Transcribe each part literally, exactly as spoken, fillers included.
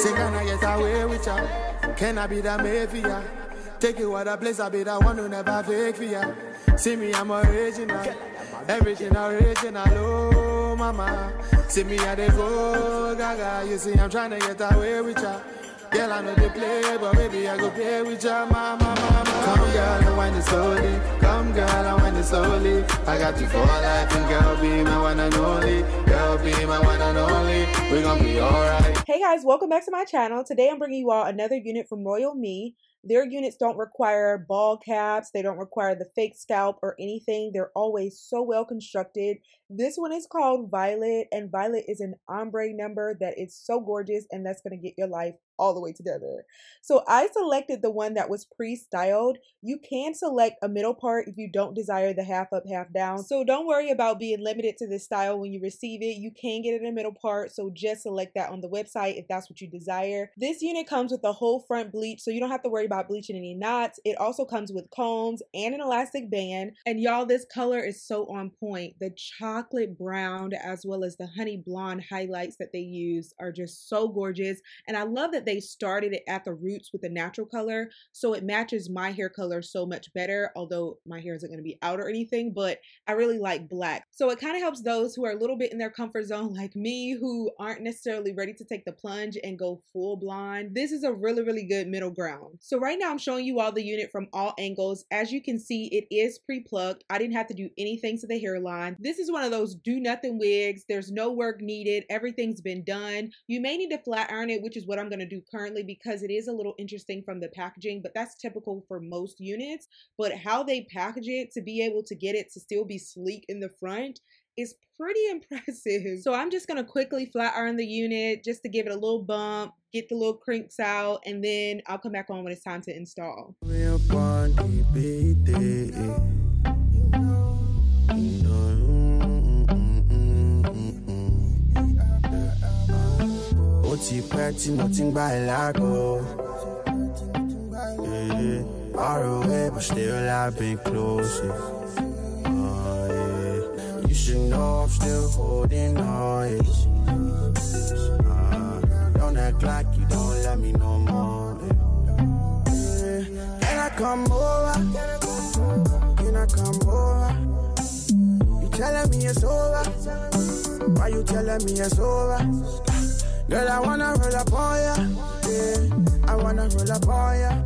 Say, can I get away with ya? Can I be that made for ya? Take you out of place, I be the one who never fake for ya. See me, I'm original. Everything original, oh mama. See me, I dey go gaga. You see, I'm trying to get away with ya. Girl, I know they play, but maybe I go play with ya, mama, mama. Come, girl, and wind it slowly. Come, girl, and wind it slowly. I got you for life, and girl, be my one and only. Girl, be my one and only. We gon' be alright. Hey guys, welcome back to my channel. Today I'm bringing you all another unit from Royal Me. Their units don't require ball caps. They don't require the fake scalp or anything. They're always so well constructed. This one is called Violet, and Violet is an ombre number that is so gorgeous, and that's going to get your life all the way together. So I selected the one that was pre-styled. You can select a middle part if you don't desire the half up, half down. So don't worry about being limited to this style when you receive it. You can get it in the middle part, so just select that on the website if that's what you desire. This unit comes with a whole front bleach, so you don't have to worry about bleaching any knots. It also comes with combs and an elastic band. And y'all, this color is so on point. The chocolate brown as well as the honey blonde highlights that they use are just so gorgeous. And I love that they started it at the roots with a natural color, so it matches my hair color so much better, although my hair isn't going to be out or anything, but I really like black. So it kind of helps those who are a little bit in their comfort zone like me, who aren't necessarily ready to take the plunge and go full blonde. This is a really, really good middle ground. So right now I'm showing you all the unit from all angles. As you can see, it is pre-plucked. I didn't have to do anything to the hairline. This is one of those do nothing wigs. There's no work needed. Everything's been done. You may need to flat iron it, which is what I'm going to do currently because it is a little interesting from the packaging, but that's typical for most units. But how they package it to be able to get it to still be sleek in the front is pretty impressive. So I'm just going to quickly flat iron the unit just to give it a little bump, get the little crinks out, and then I'll come back on when it's time to install. Ti pẹ́ tí mo ti ń gbá ẹ lágbo. Far away but still I've been close. Oh, yeah. You should know I'm still holding on. Uh, don't act like you don't let me no more. Yeah. Can I come over? Can I come over? You telling me it's over? Why you telling me it's over? Girl, I wanna roll up on ya, yeah. I wanna roll up on ya.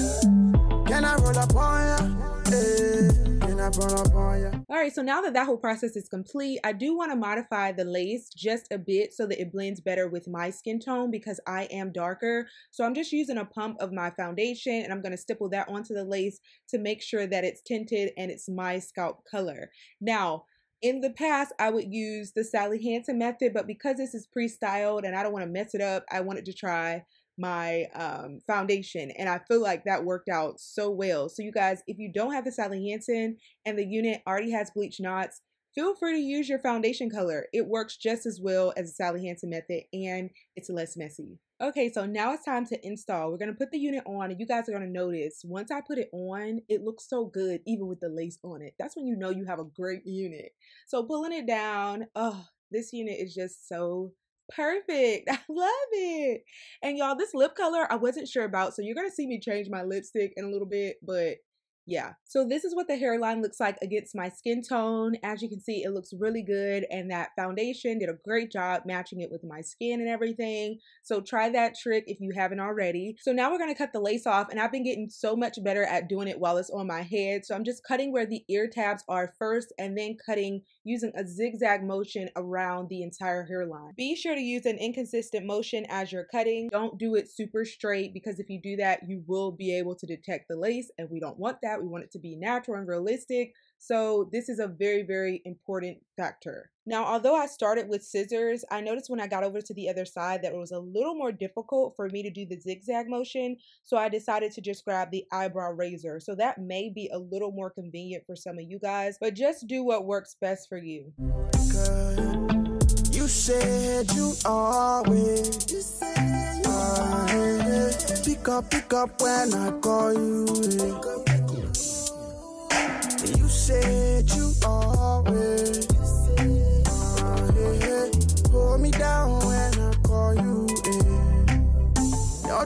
Can I roll up on ya, yeah. Can I roll up on ya? All right, so now that that whole process is complete, I do want to modify the lace just a bit so that it blends better with my skin tone because I am darker. So I'm just using a pump of my foundation and I'm going to stipple that onto the lace to make sure that it's tinted and it's my scalp color. Now, in the past, I would use the Sally Hansen method, but because this is pre-styled and I don't want to mess it up, I wanted to try my um, foundation, and I feel like that worked out so well. So you guys, if you don't have the Sally Hansen and the unit already has bleach knots, feel free to use your foundation color. It works just as well as the Sally Hansen method, and it's less messy. Okay, so now it's time to install. We're going to put the unit on, and you guys are going to notice once I put it on, it looks so good even with the lace on it. That's when you know you have a great unit. So pulling it down, oh, this unit is just so perfect. I love it. And y'all, this lip color I wasn't sure about, so you're going to see me change my lipstick in a little bit, but yeah. So this is what the hairline looks like against my skin tone. As you can see, it looks really good, and that foundation did a great job matching it with my skin and everything. So try that trick if you haven't already. So now we're going to cut the lace off, and I've been getting so much better at doing it while it's on my head. So I'm just cutting where the ear tabs are first and then cutting using a zigzag motion around the entire hairline. Be sure to use an inconsistent motion as you're cutting. Don't do it super straight because if you do that, you will be able to detect the lace, and we don't want that. We want it to be natural and realistic. So this is a very, very important factor. Now, although I started with scissors, I noticed when I got over to the other side that it was a little more difficult for me to do the zigzag motion. So I decided to just grab the eyebrow razor. So that may be a little more convenient for some of you guys, but just do what works best for you. You said you always you said you always pick up, pick up when I call you. You said you always uh, yeah, hold me down when I call you. Yeah.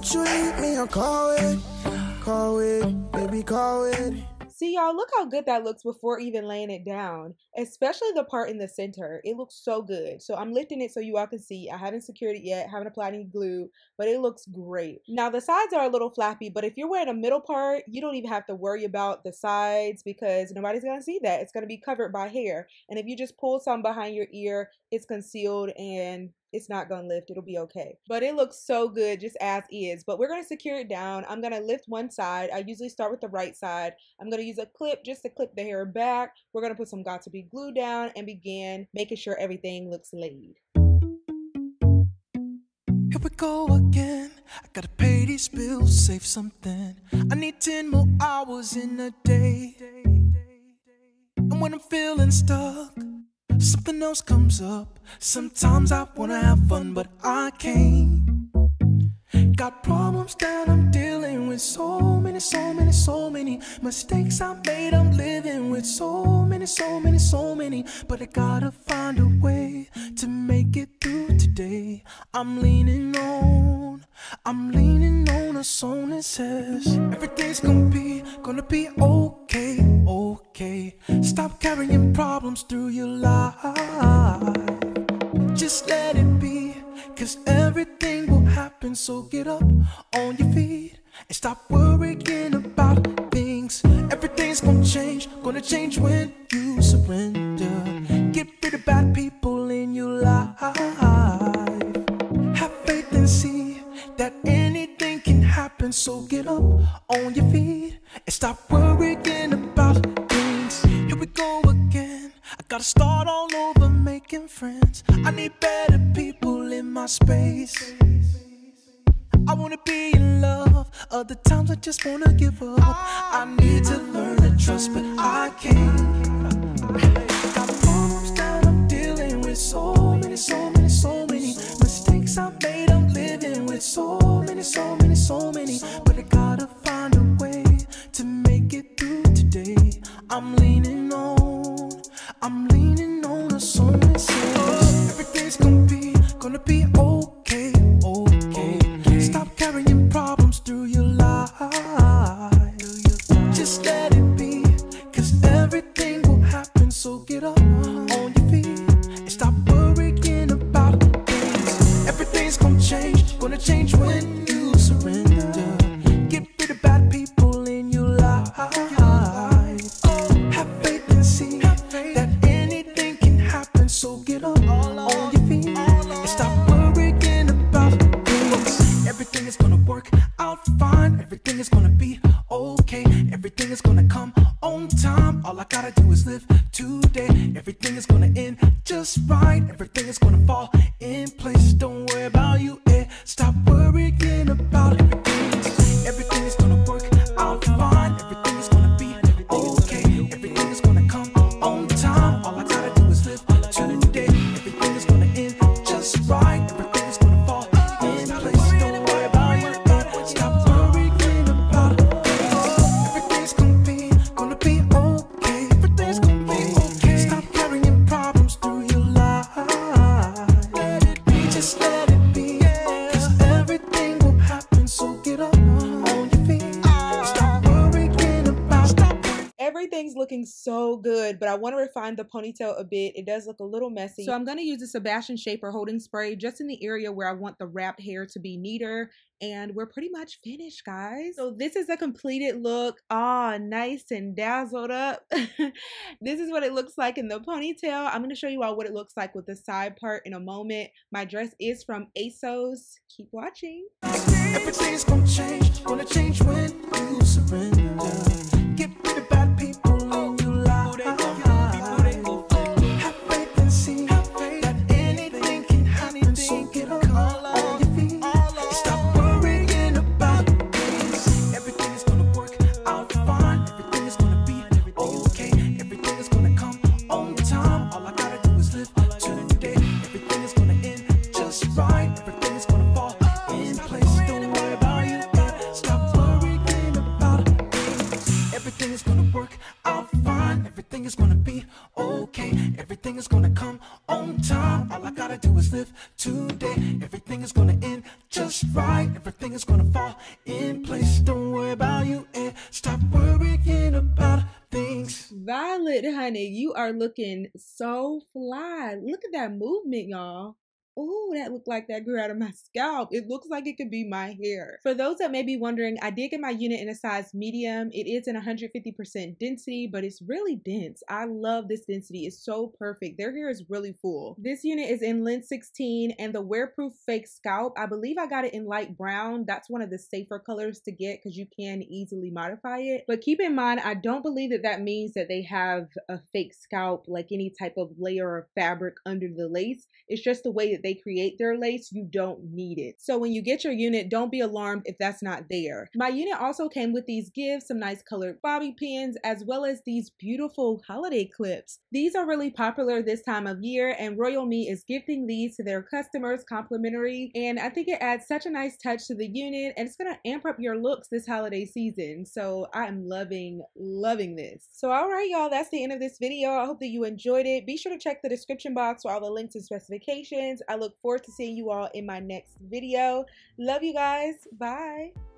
Won't you leave me a call it, call it, baby, call it. See, y'all, look how good that looks before even laying it down, especially the part in the center. It looks so good. So I'm lifting it so you all can see. I haven't secured it yet, haven't applied any glue, but it looks great. Now, the sides are a little flappy, but if you're wearing a middle part, you don't even have to worry about the sides because nobody's going to see that. It's going to be covered by hair. And if you just pull some behind your ear, it's concealed and it's not gonna lift. It'll be okay. But it looks so good just as is. But we're gonna secure it down. I'm gonna lift one side. I usually start with the right side. I'm gonna use a clip just to clip the hair back. We're gonna put some Got2b glue down and begin making sure everything looks laid. Here we go again. I gotta pay these bills, save something. I need ten more hours in a day. And when I'm feeling stuck, something else comes up. Sometimes I wanna have fun, but I can't. Got problems that I'm dealing with. So many, so many, so many mistakes I made. I'm living with so many, so many, so many. But I gotta find a way to make it through today. I'm leaning on, I'm leaning on a song that says everything's gonna be, gonna be okay, okay. Stop carrying problems through your life. Just let it be, cause everything will happen. So get up on your feet and stop worrying about things. Everything's gonna change, gonna change when you surrender. Get rid of bad people in your life. Have faith and see that anything can happen. So get up on your feet and stop worrying about things. Here we go again. I gotta start all over making friends. I need better people in my space. I wanna be in love. Other times I just wanna give up. I need to learn to trust, but I can't. Got problems that I'm dealing with. So many, so many, so many mistakes I made. I'm living with so many, so many, so many. But I gotta find a way to make it through today. I'm leaning on, I'm leaning on a song that says everything's gonna be, gonna be okay, okay. Stop carrying problems through your life. Just let it be, cause everything will happen. So get up on your feet and stop worrying about things. Everything's gonna change, gonna change when you surrender. Get rid of bad people in your life. Have faith and see that anything can happen. So get up on your feet and stop worrying about things. Everything is gonna work out fine. Everything is gonna be okay. Everything is gonna come on time. All I gotta do is live today. Everything is gonna end just right. Everything is gonna fall in place. Don't worry about you, eh? Stop worrying about everything. Everything is gonna work out fine. Everything is gonna be okay. Everything is gonna come on time. All I gotta do is live today. Everything is gonna end just right. Everything is gonna fall in place. Don't worry about you, eh? Stop worrying about it. Everything's gonna be, gonna be okay. Everything's gonna be okay. Stop carrying problems through your life. Let it be, just let it be. Cause everything will happen. So get up on your feet. Stop worrying about it. Everything's looking so good, but I want to refine the ponytail a bit. It does look a little messy. So I'm going to use the Sebastian Shaper holding spray just in the area where I want the wrapped hair to be neater. And we're pretty much finished, guys. So this is a completed look. Ah, nice and dazzled up. This is what it looks like in the ponytail. I'm going to show you all what it looks like with the side part in a moment. My dress is from ASOS. Keep watching. Everything's gonna change, gonna change when you surrender. Get rid of bad people in your life. Have faith and see that anything can happen. So get up on your feet and stop worrying about things. Everything is gonna work out fine. Everything is gonna be okay. Everything is gonna come on time. All I gotta do is live today. Everything is gonna end just right. Everything is gonna fall in place. Don't worry about you, eh? Stop worrying about things. Everything is gonna work out fine. Everything is gonna just right. Everything is gonna fall in place. Don't worry about you and stop worrying about things. Violet, honey, you are looking so fly. Look at that movement, y'all. Oh, that looked like that grew out of my scalp. It looks like it could be my hair. For those that may be wondering, I did get my unit in a size medium. It is in one hundred fifty percent density, but it's really dense. I love this density. It's so perfect. Their hair is really full. This unit is in length sixteen, and the wearproof fake scalp, I believe I got it in light brown. That's one of the safer colors to get because you can easily modify it. But keep in mind, I don't believe that that means that they have a fake scalp, like any type of layer of fabric under the lace. It's just the way that they create their lace. You don't need it. So when you get your unit, don't be alarmed if that's not there. My unit also came with these gifts, some nice colored bobby pins, as well as these beautiful holiday clips. These are really popular this time of year, and Royal Me is gifting these to their customers complimentary, and I think it adds such a nice touch to the unit, and it's gonna amp up your looks this holiday season. So I'm loving, loving this. So all right, y'all, that's the end of this video. I hope that you enjoyed it. Be sure to check the description box for all the links and specifications. I look forward to seeing you all in my next video. Love you guys. Bye.